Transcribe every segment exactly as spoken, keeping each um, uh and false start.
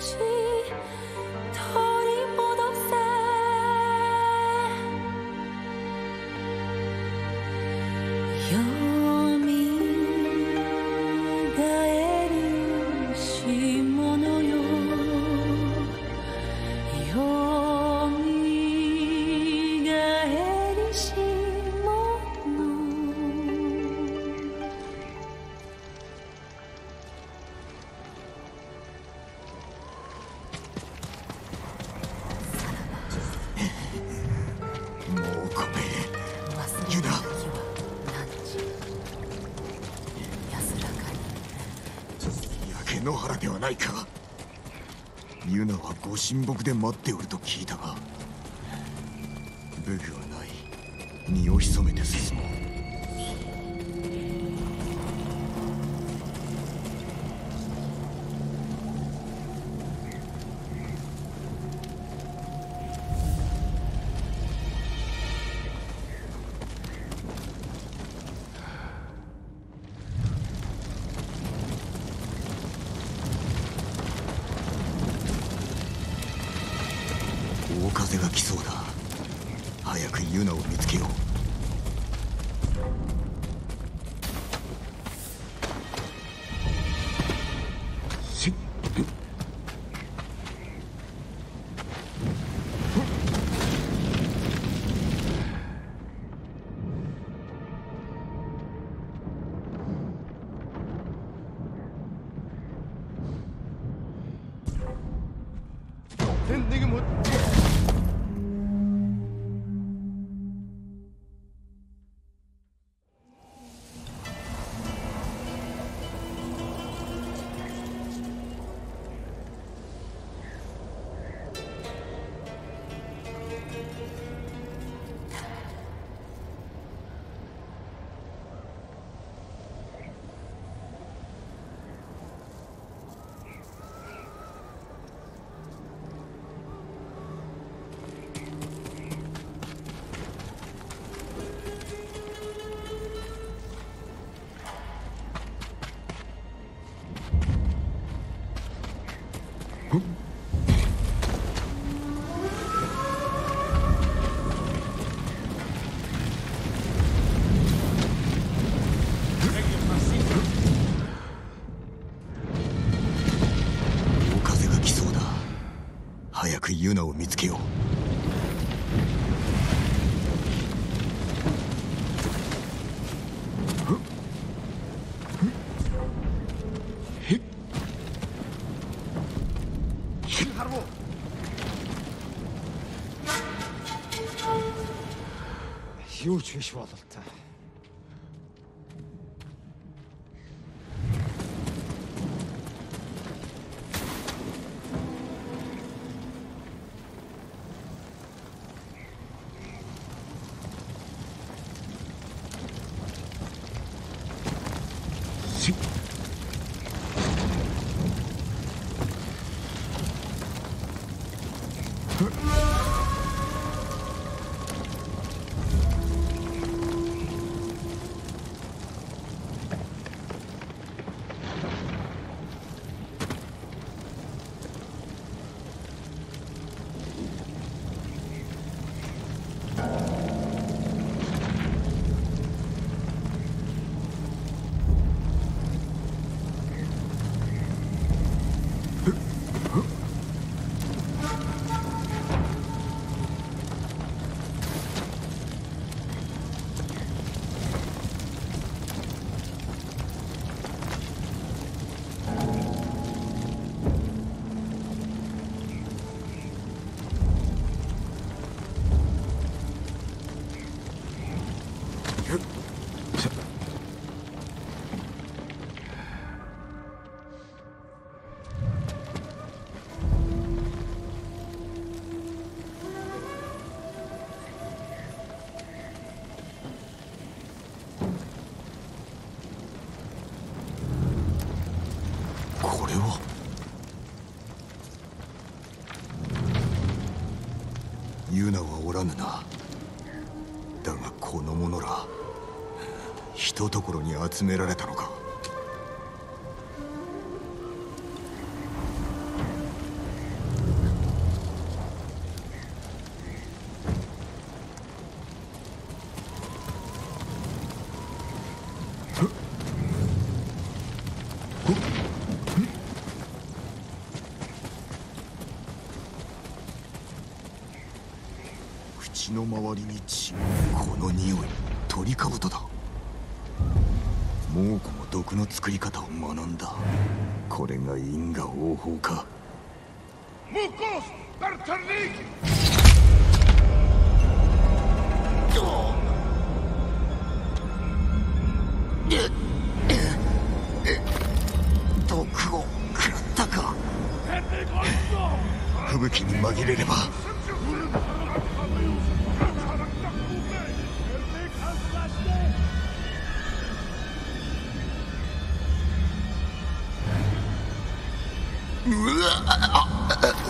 野原ではないか。ユナはご神木で待っておると聞いたが、武具はない。身を潜めて進もう。大風が来そうだ。早くユナを見つけよう。早くユナを見つけよう。 Юу ч биш бололтой.これはユナはおらぬな。だがこの者らひとところに集められたのか。 血の周りに血。 この匂い、トリカブトだ。猛虎も毒の作り方を学んだ。これが因果応報か。毒を食らったか。吹雪に紛れれば。うわっ。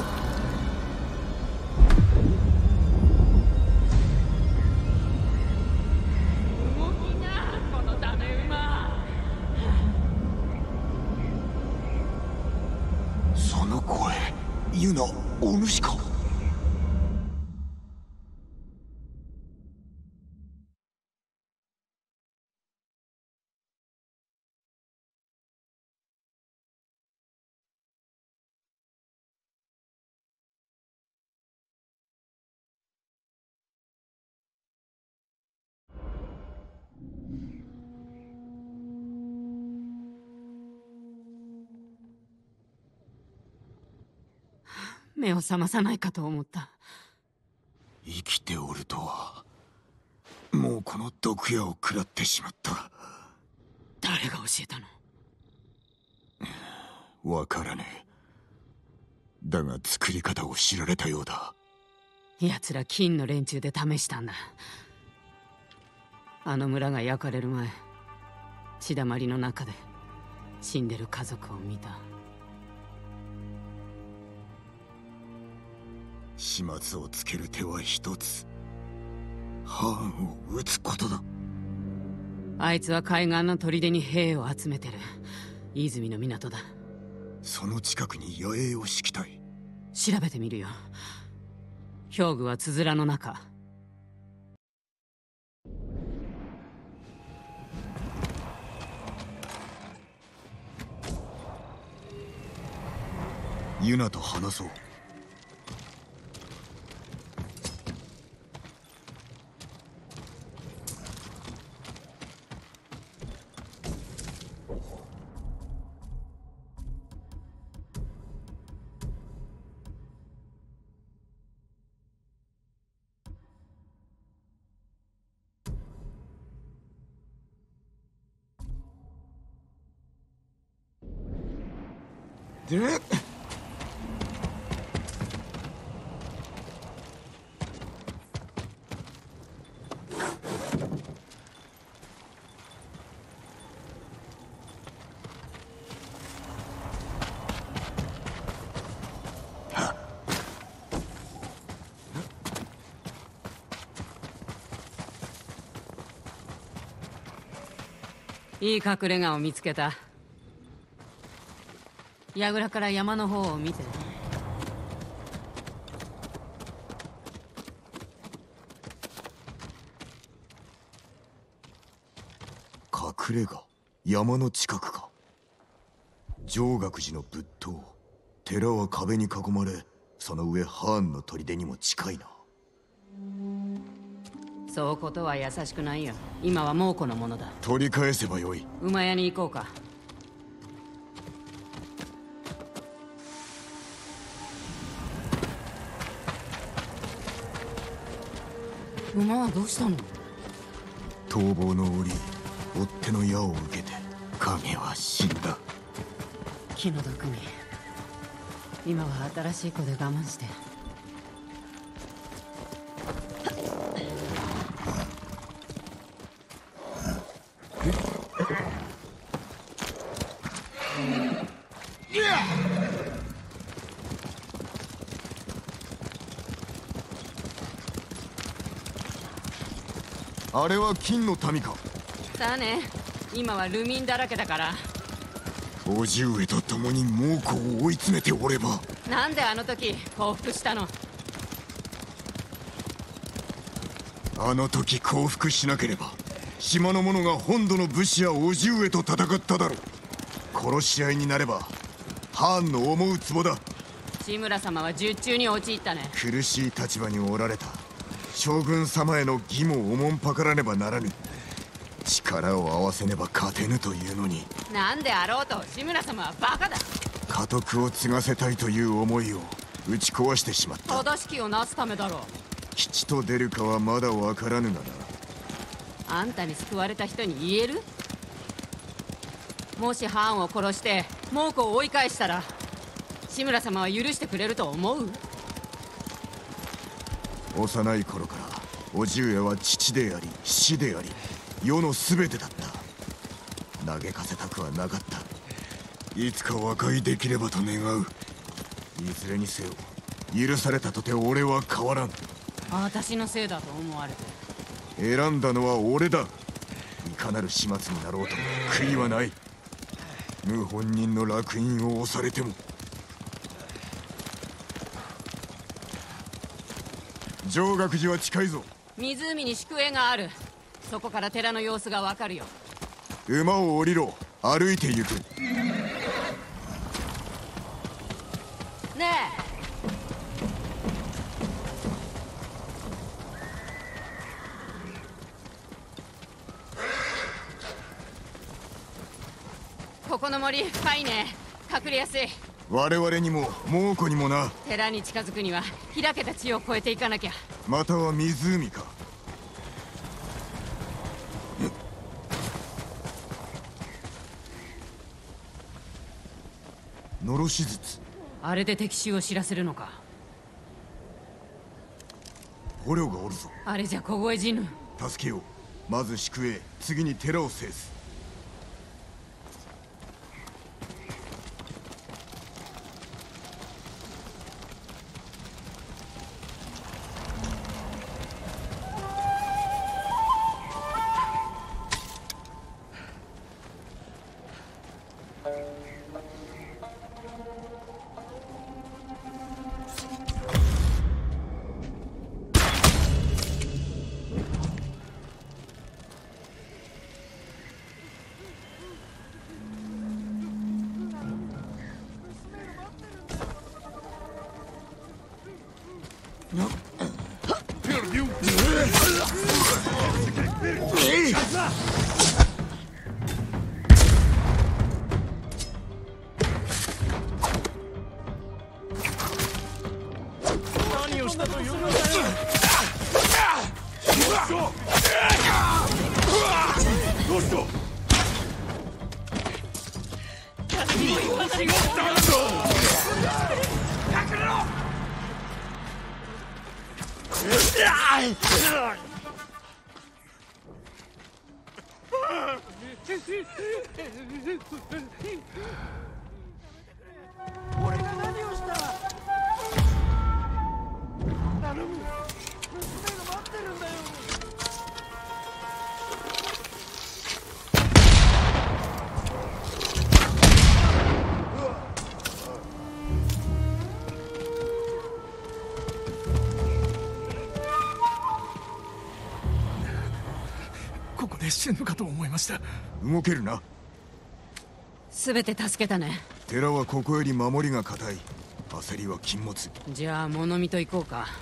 その声、ユナ、お主か。 目を覚まさないかと思った。 生きておるとは。もうこの毒矢を食らってしまった。 誰が教えたの？ わからねえ。だが作り方を知られたようだ。 奴ら金の連中で試したんだ。あの村が焼かれる前、血だまりの中で死んでる家族を見た。 始末をつける手は一つ。ハーンを撃つことだ。 あいつは海岸の砦に兵を集めてる。泉の港だ。 その近くに野営を敷きたい。 調べてみるよ。兵具はつづらの中。 ユナと話そう。でいい隠れ家を見つけた。櫓から山の方を見て。 隠れ家、山の近くか。上岳寺の仏塔。寺は壁に囲まれ、その上ハーンの砦にも近いな。 そうことは優しくないよ。今は猛虎のものだ。 取り返せばよい。 馬屋に行こうか。馬はどうしたの？ 逃亡の折、追っ手の矢を受けて影は死んだ。 気の毒に。今は新しい子で我慢して。 あれは金の民か。 さあね、今はルミンだらけだから。 叔父上と共に猛虎を追い詰めておれば。 なんであの時降伏したの？ あの時降伏しなければ島の者が本土の武士や叔父上と戦っただろう。殺し合いになればハーンの思うツボだ。 志村様は術中に陥ったね。 苦しい立場におられた。 将軍様への義務をおもんぱからねばならぬ。力を合わせねば勝てぬというのに。 なんであろうと志村様はバカだ。 家督を継がせたいという思いを打ち壊してしまった。 正しきをなすためだろう。 吉と出るかはまだわからぬがな。 あんたに救われた人に言える？もしハーンを殺して猛虎を追い返したら志村様は許してくれると思う？ 幼い頃から叔父上は父であり死であり世の全てだった。嘆かせたくはなかった。いつか和解できればと願う。いずれにせよ許されたとて俺は変わらん。 私のせいだと思われて。 選んだのは俺だ。いかなる始末になろうと悔いはない。謀反人の烙印を押されても。上学寺は近いぞ。 湖に宿営がある。そこから寺の様子がわかるよ。 馬を降りろ。歩いて行く。 ねえ、ここの森深いね。隠れやすい。 我々にも猛虎にもな。 寺に近づくには開けた地を越えていかなきゃ。 または湖か。のろし術。 あれで敵襲を知らせるのか。 捕虜がおるぞ。 あれじゃ凍え死ぬ。 助けよう。まず宿営、次に寺を制す。 何をしたというのだよ。どうした。俺が何をした。頼む、娘が待ってるんだよ。ここで死ぬかと思いました。 動けるな。 全て助けたね。 寺はここより守りが固い。焦りは禁物。 じゃあ物見と行こうか。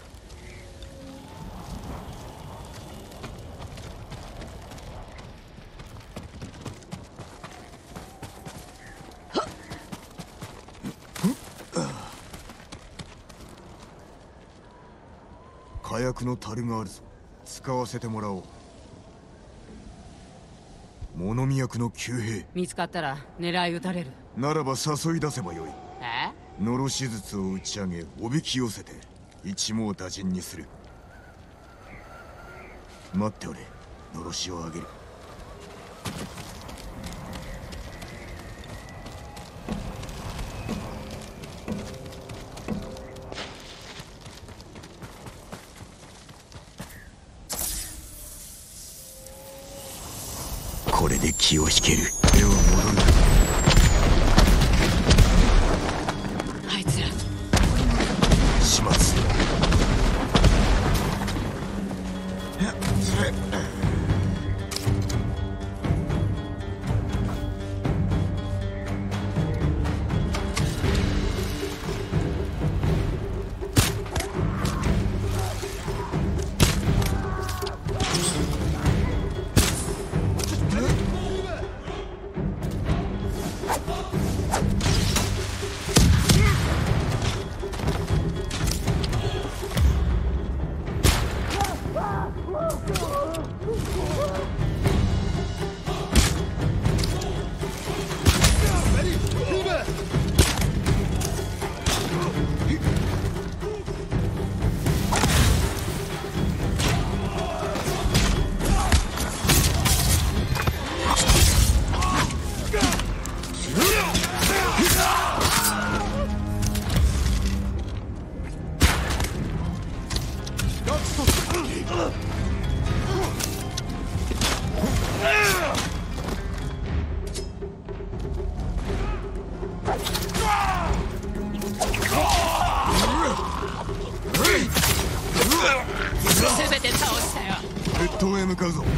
火薬の樽があるぞ。使わせてもらおう。物見役の旧兵。 見つかったら狙い撃たれる。 ならば誘い出せばよい。 え？ のろし術を打ち上げおびき寄せて一網打尽にする。待っておれ。のろしをあげる。これで気を引ける。では戻る。 あいつら始末。 全て倒したよ。 越冬へ向かうぞ。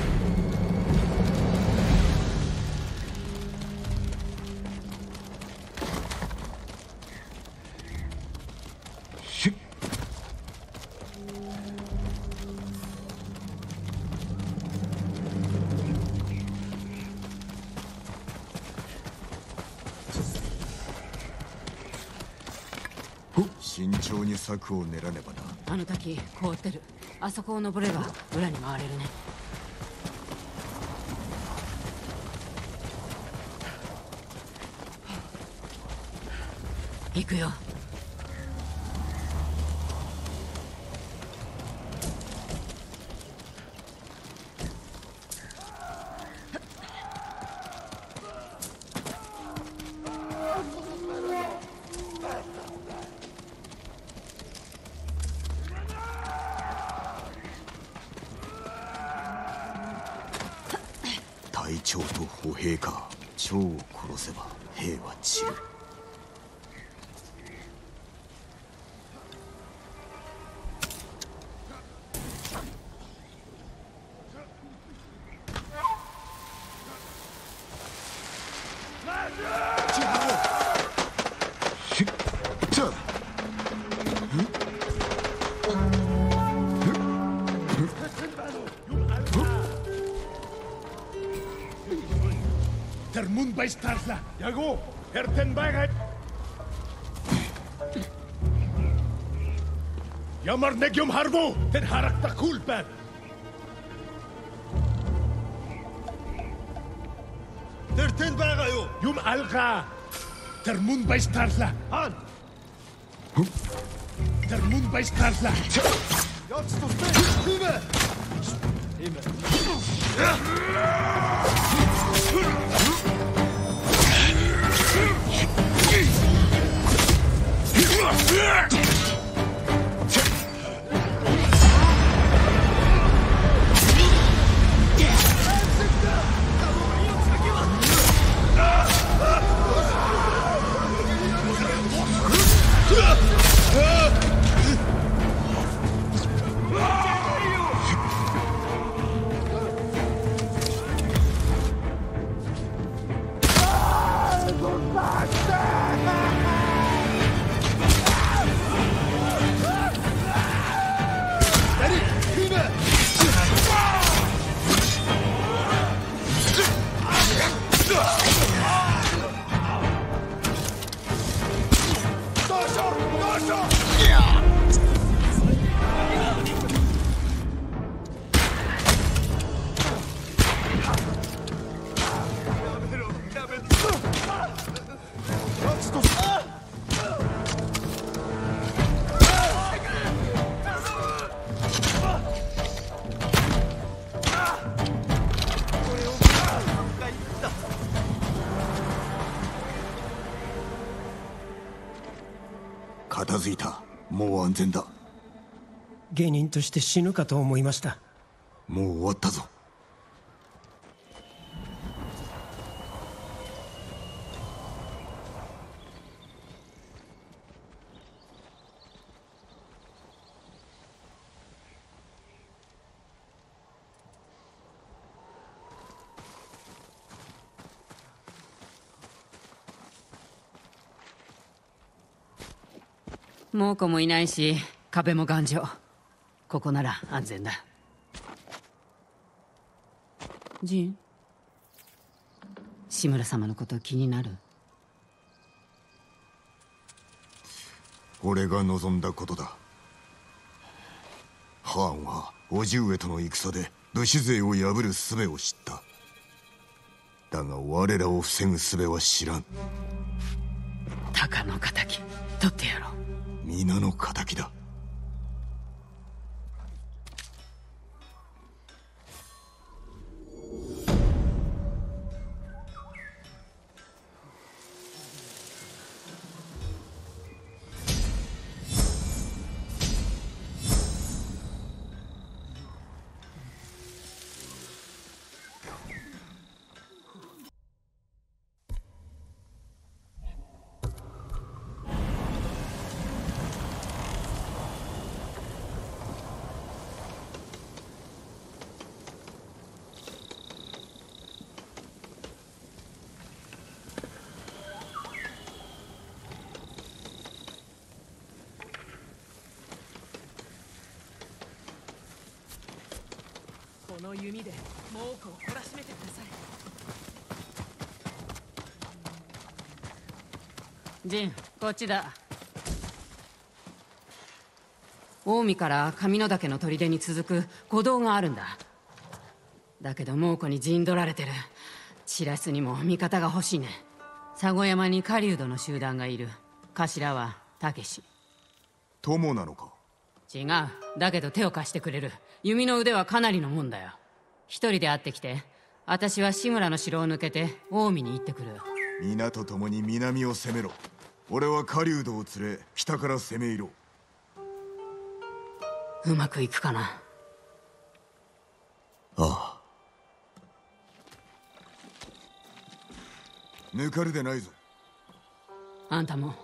慎重に策を練らねばな。 あの滝凍ってる。あそこを登れば裏に回れるね。行くよ。 隊長と歩兵か。長を殺せば兵は散る。 Der Mund bei Starsla. Jago, herten bagay. Yamar Nagyum Harbo, den Harakta Kulpen. Herten bagayo. Yum Alga. Der Mund bei Starsla. Han. Der Mund bei Starsla. Jetzt du bist. Himmel. Himmel. 片付いた。もう安全だ。 芸人として死ぬかと思いました。 もう終わったぞ。 猛虎もいないし壁も頑丈。ここなら安全だ。ジン、志村様のこと気になる？ 俺が望んだことだ。ハーンは叔父上との戦で武士勢を破る術を知った。だが我らを防ぐ術は知らん。 鷹の仇取ってやろう。 皆の仇だ。 弓で猛虎を懲らしめてください。 ジン、こっちだ。近江から上野岳の砦に続く古道があるんだ。だけど猛虎に陣取られてる。チラスにも味方が欲しいね。佐護山に狩人の集団がいる。頭はたけし。 友なのか？ 違う。だけど手を貸してくれる。弓の腕はかなりのもんだよ。一人で会ってきて、私は志村の城を抜けて近江に行ってくる。 皆と共に南を攻めろ。俺は狩人を連れ北から攻め入ろう。うまくいくかな。 ああ。抜かるでないぞ。 あんたも。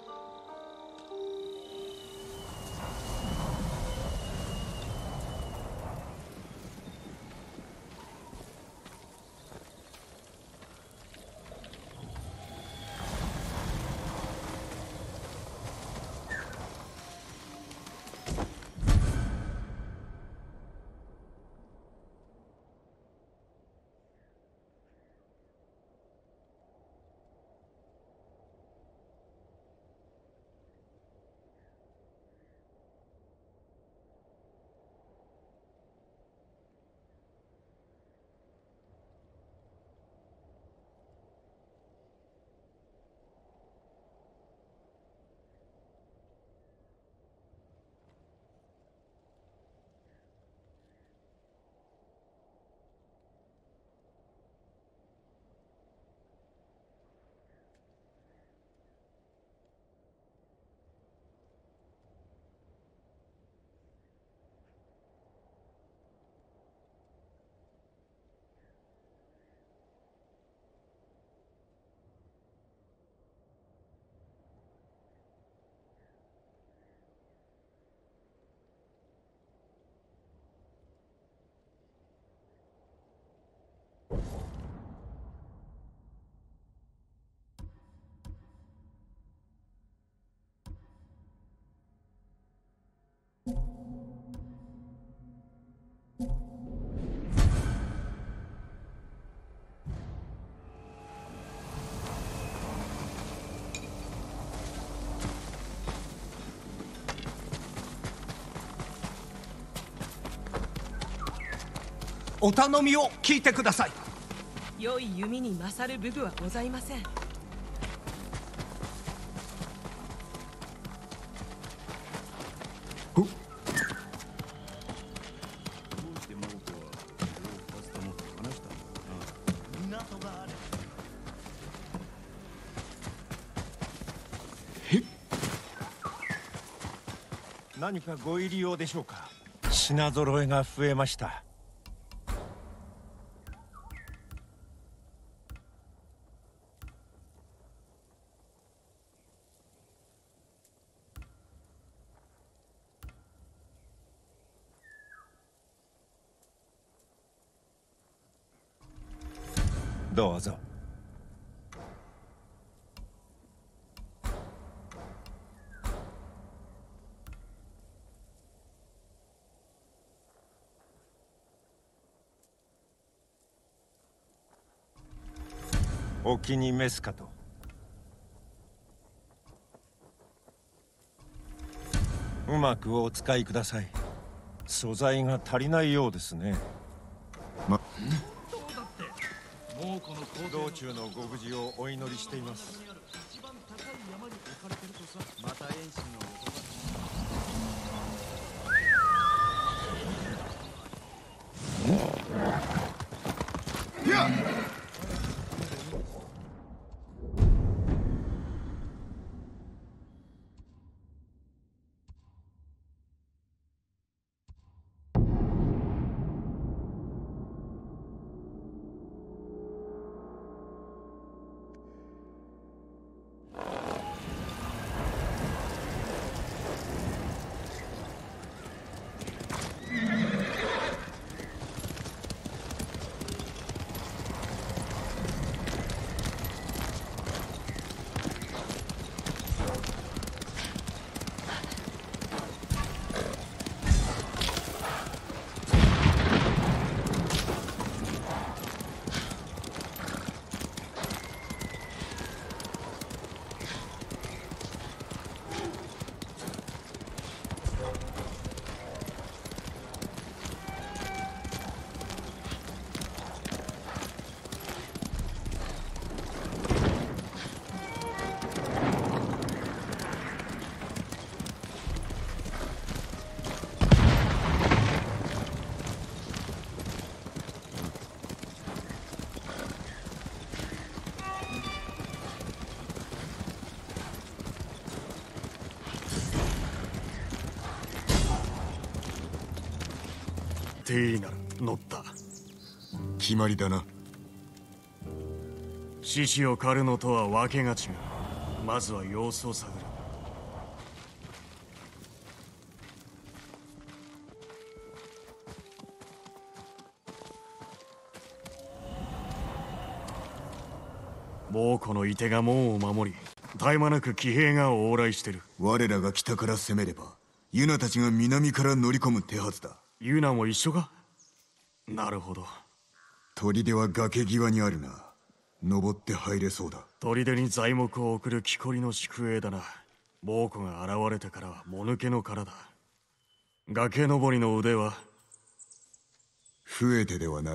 お頼みを聞いてください。 良い弓に勝る武具はございません。 何かご入り用でしょうか。品揃えが増えました。どうぞ。お気に召すかと。うまくお使いください。素材が足りないようですね。 ま道中のご無事をお祈りしています。 また遠心の音が。 っていいなら乗った。 決まりだな。 獅子を狩るのとは訳が違う。まずは様子を探る。猛虎の射手が門を守り、絶え間なく騎兵が往来してる。 我らが北から攻めればユナたちが南から乗り込む手はずだ。 ユナも一緒か。なるほど。 砦は崖際にあるな。登って入れそうだ。 砦に材木を送る木こりの宿営だな。猛虎が現れてからはもぬけの殻だ。崖登りの腕は増えてではない。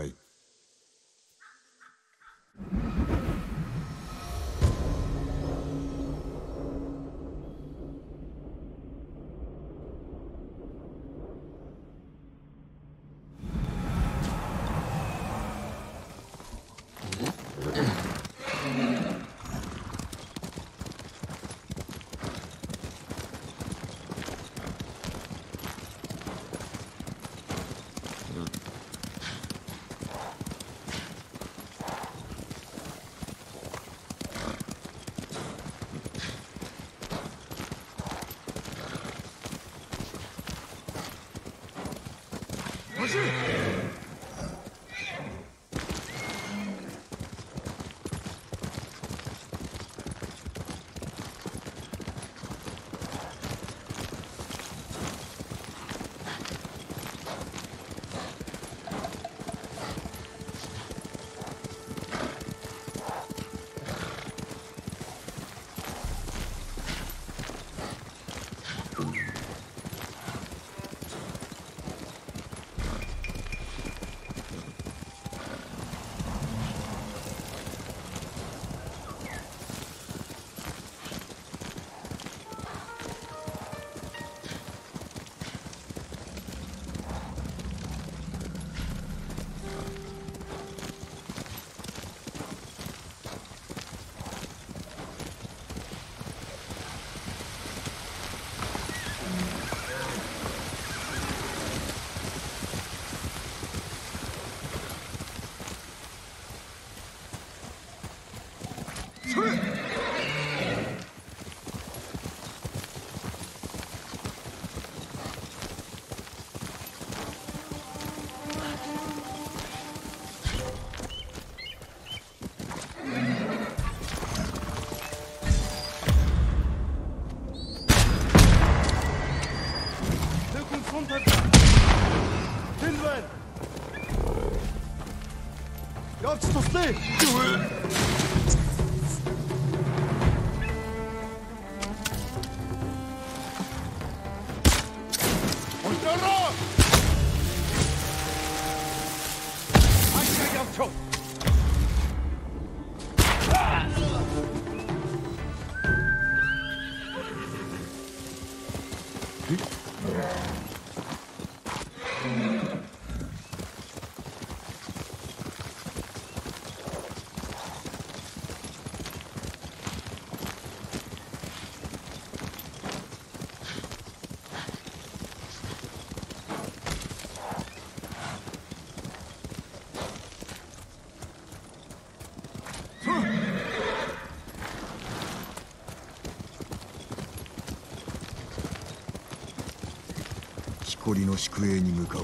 木こりの宿営に向かおう。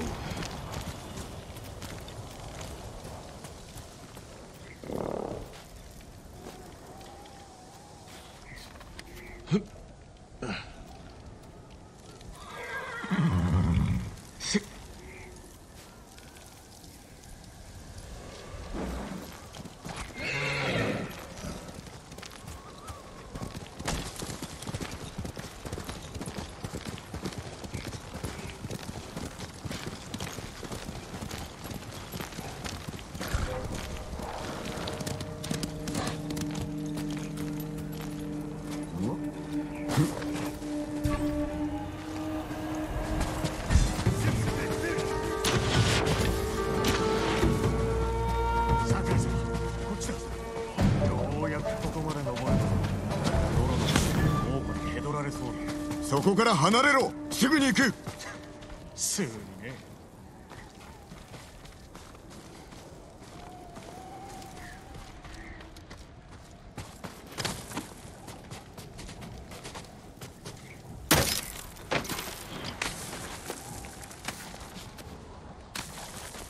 そこから離れろ。すぐに行く。 すぐにね。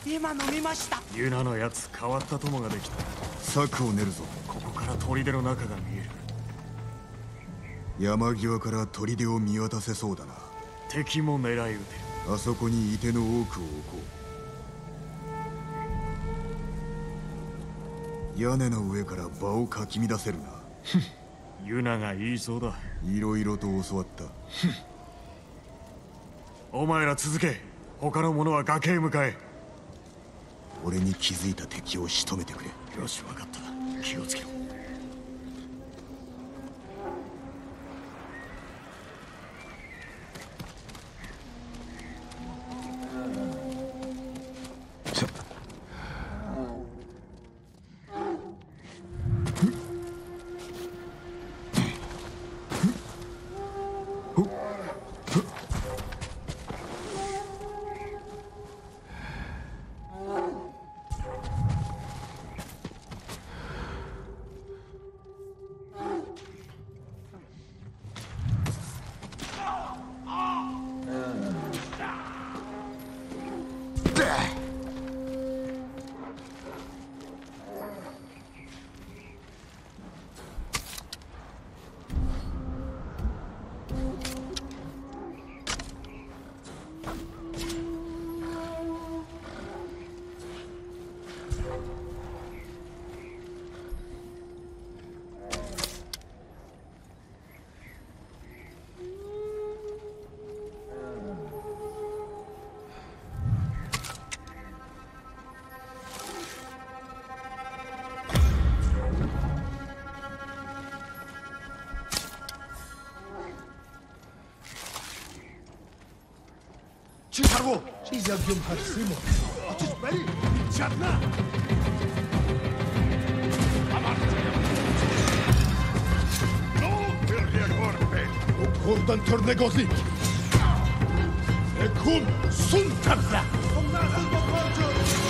今飲みました。 ユナのやつ変わった友ができた。策を練るぞ。ここから砦の中が見える。 山際から砦を見渡せそうだな。 敵も狙い撃て。 あそこに射手の多くを置こう。屋根の上から場をかき乱せるな。 ユナが言いそうだ。 いろいろと教わった。 お前ら続け。他の者は崖へ向かえ。 俺に気づいた敵を仕留めてくれ。 よし、分かった。気をつけろ。 Чикаго! Чизя гюм харсимо. Очиж бари. Чадна. No, per corpe. O cordan tornegozi. E kun suntarla. Onlar albo korcu.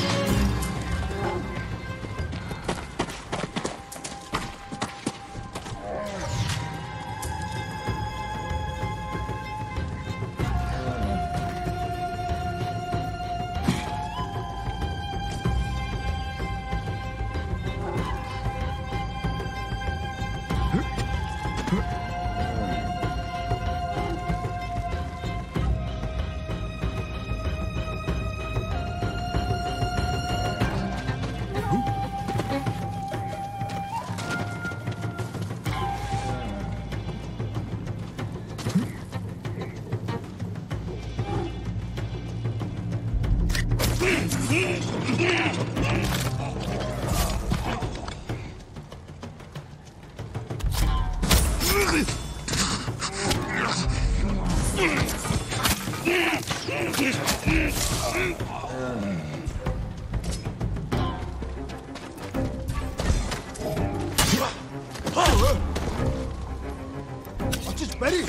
Очиж бари.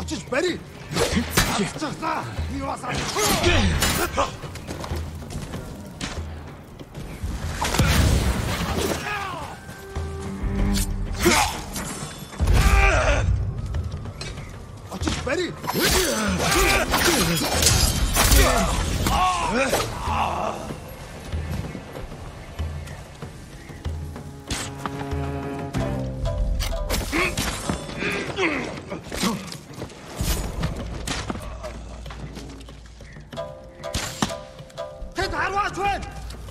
Очиж барь. Цацгаа. Би бас. Очиж барь. Тэд харваач байна.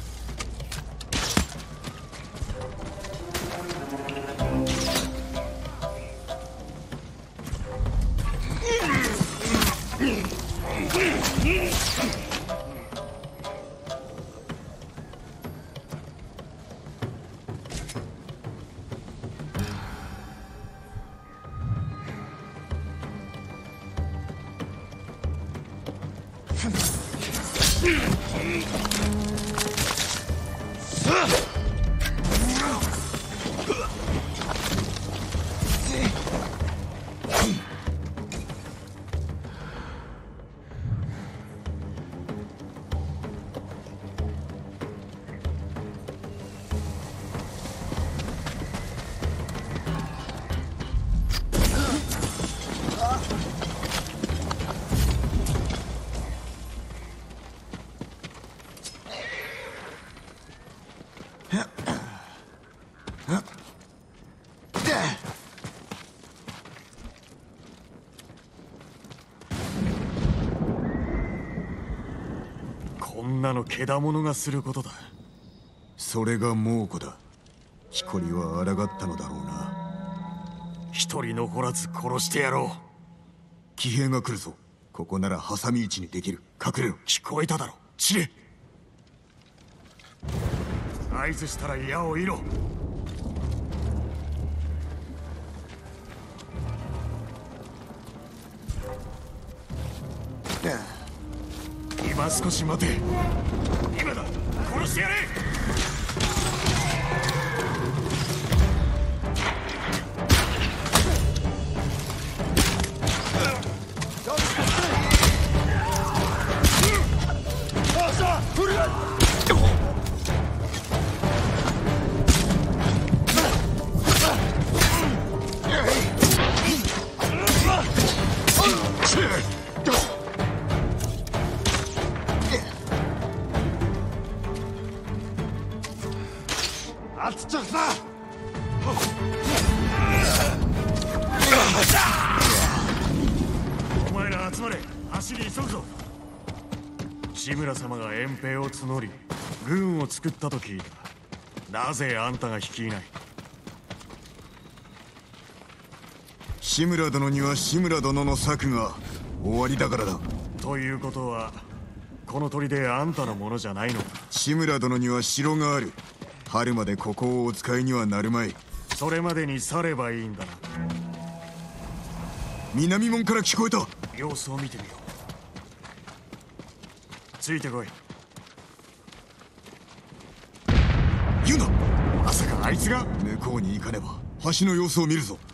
こんなのけだものがすることだ。それが猛虎だ。木こりは抗ったのだろうな。一人残らず殺してやろう。騎兵が来るぞ。ここなら挟み撃ちにできる。隠れろ。聞こえただろ。散れ。合図したら矢を射ろ。今少し待て。今だ。殺してやれ。お前ら集まれ。走り急ぐぞ。志村様が遠兵を募り軍を作ったと聞いた。なぜあんたが率いない？志村殿には志村殿の策が終わりだからだ。ということはこの砦あんたのものじゃないのか？志村殿には城がある。春までここをお使いにはなるまい。それまでに去ればいいんだな。南門から聞こえた。様子を見てみよう。ついてこい。ユナ、まさかあいつが？向こうに行かねば橋の様子を見るぞ。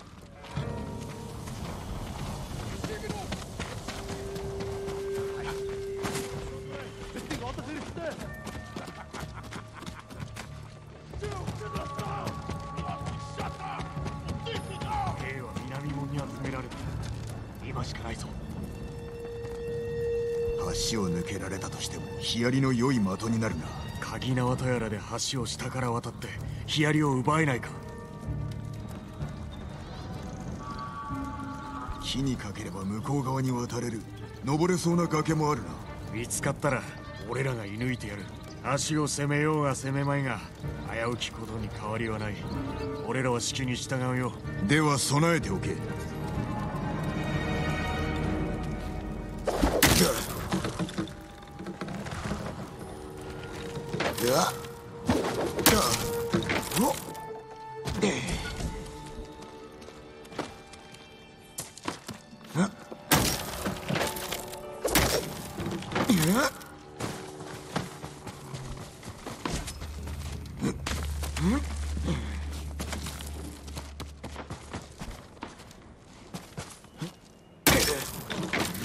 橋を抜けられたとしてもヒヤリの良い的になるな。鍵縄とやらで橋を下から渡ってヒヤリを奪えないか。木にかければ向こう側に渡れる。登れそうな崖もあるな。見つかったら俺らが射抜いてやる。足を攻めようが攻めまいが危うきことに変わりはない。俺らは指揮に従うよ。では備えておけ。やっ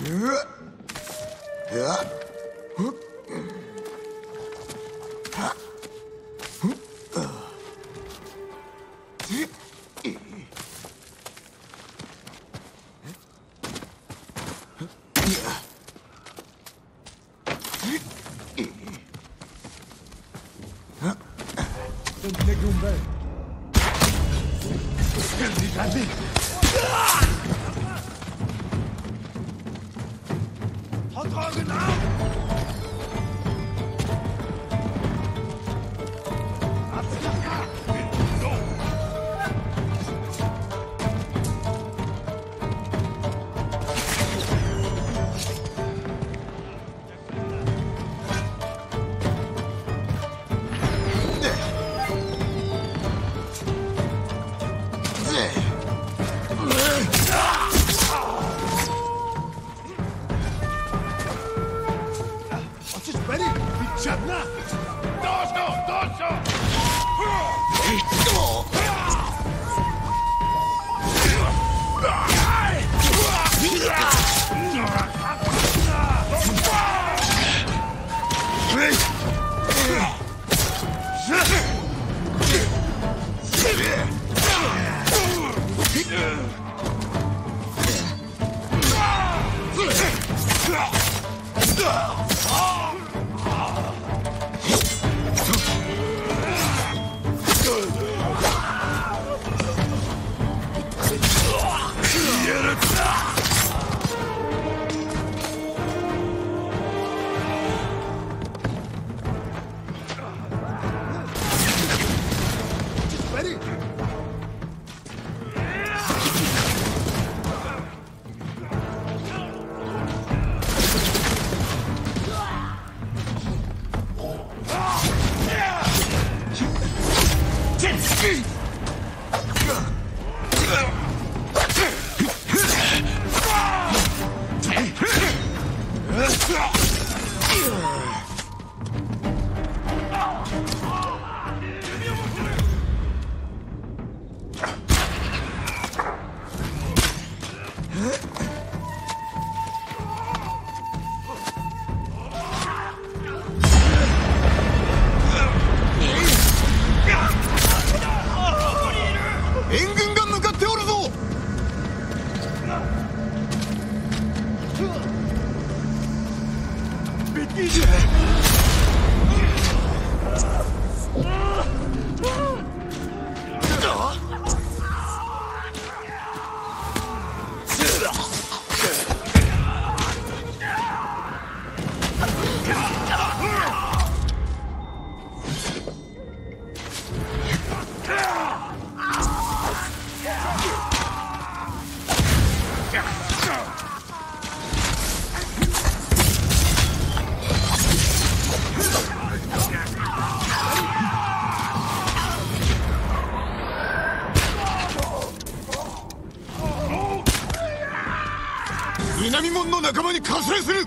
南門の仲間に加勢する。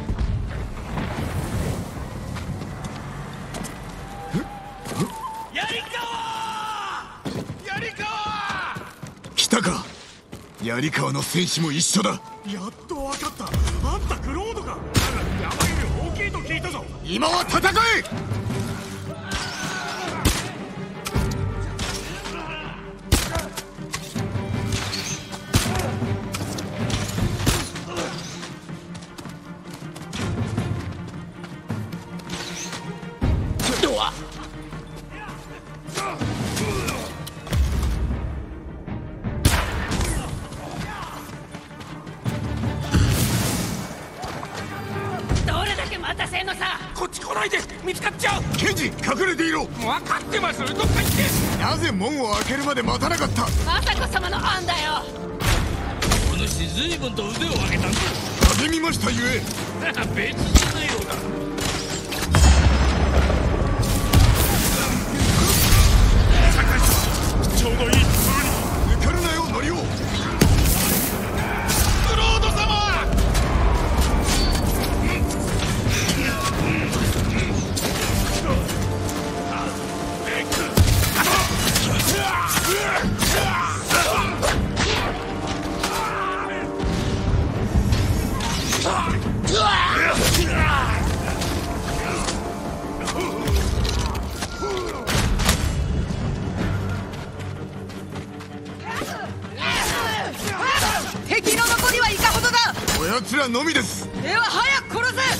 槍川槍川来たか。槍川の戦士も一緒だ。 やっと分かった。あんたクロードか。山より大きいと聞いたぞ。 今は戦え。 こっち来ないで、見つかっちゃう。 ケンジ、隠れていろ。 分かってます。どっか行って。 なぜ門を開けるまで待たなかった。 政子様の案だよ。 お主随分と腕を上げたんだ。 励みましたゆえ。 別じゃないようだ。堺さん、ちょうどいいところに。 抜かるなよ、ノリオ。 クロード様。 奴らのみです。 では早く殺せ。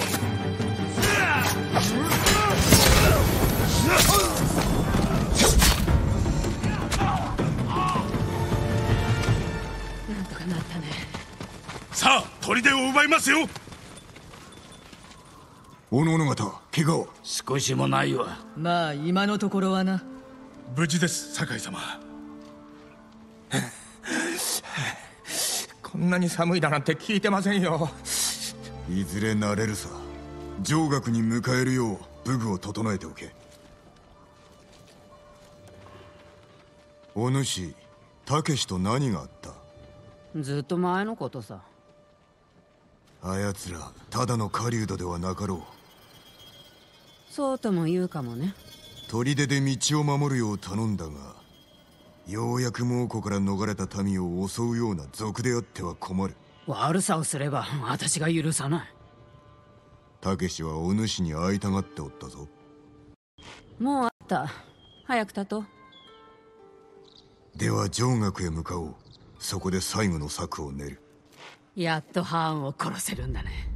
なんとかなったね。 さあ砦を奪いますよ。 おのおの方、怪我は？ 少しもないわ。 まあ今のところはな。 無事です、酒井様。 こんなに寒いだなんて聞いてませんよ。 いずれ慣れるさ。上学に迎えるよう武具を整えておけ。お主、たけしと何があった？ ずっと前のことさ。 あやつらただの狩人ではなかろう。 そうとも言うかもね。 砦で道を守るよう頼んだが、ようやく猛虎から逃れた民を襲うような賊であっては困る。 悪さをすれば私が許さない。 たけしはお主に会いたがっておったぞ。 もうあった。早く立とう。 では上学へ向かおう。そこで最後の策を練る。 やっとハーンを殺せるんだね。